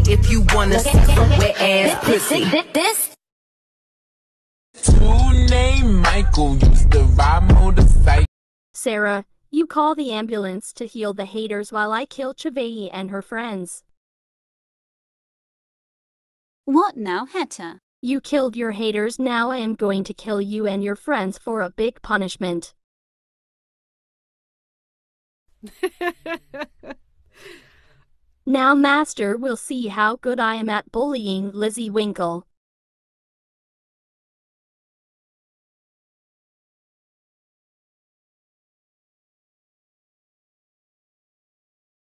if you wanna see some wet ass pussy. This Two named Michael used to ride motorcycle. Sara, you call the ambulance to heal the haters while I kill Chavei and her friends. What now, Hetta? You killed your haters, now I am going to kill you and your friends for a big punishment. Now Master will see how good I am at bullying Lizzie Winkle.